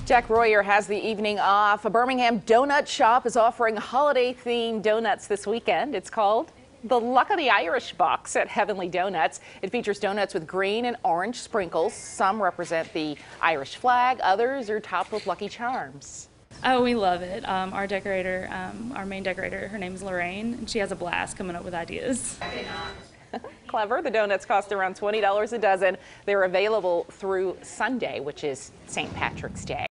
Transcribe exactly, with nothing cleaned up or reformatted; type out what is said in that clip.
Jack Royer has the evening off. A Birmingham donut shop is offering holiday-themed donuts this weekend. It's called the Luck of the Irish Box at Heavenly Donuts. It features donuts with green and orange sprinkles. Some represent the Irish flag, others are topped with Lucky Charms. Oh, we love it. Um, our decorator, um, our main decorator, her name is Lorraine, and she has a blast coming up with ideas. Clever. The donuts cost around twenty dollars a dozen. They're available through Sunday, which is Saint Patrick's Day.